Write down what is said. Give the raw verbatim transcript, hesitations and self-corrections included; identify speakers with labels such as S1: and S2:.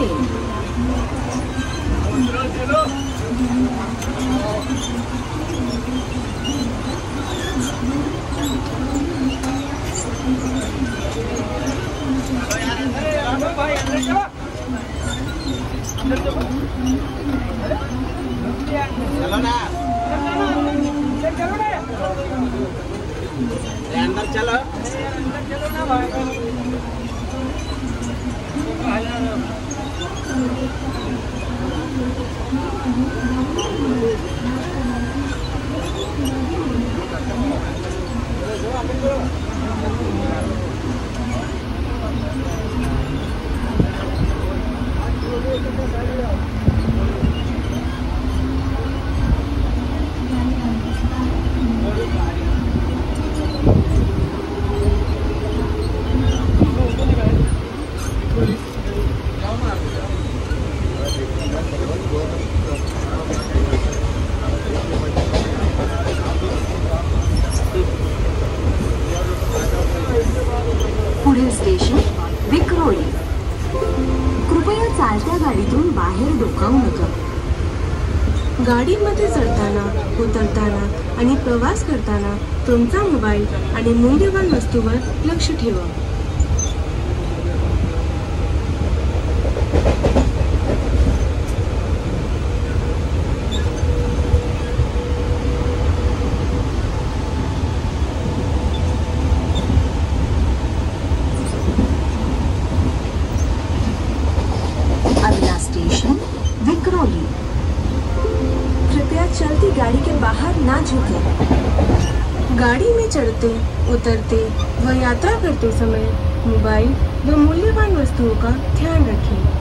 S1: Train.
S2: चलो ना, अंदर चलो, अंदर चलो ना भाई।
S1: पुढील स्टेशन विक्रोळी। कृपया चालत्या गाडीतून बाहेर डोकावू नका। गाडीमध्ये चढताना, उतरताना आणि प्रवास करताना तुमचा मोबाईल आणि मूल्यवान वस्तूवर लक्ष ठेवा। अगला स्टेशन विक्रोली। कृपया चलती गाड़ी के बाहर ना झुकें। गाड़ी में चढ़ते, उतरते व यात्रा करते समय मोबाइल व मूल्यवान वस्तुओं का ध्यान रखें।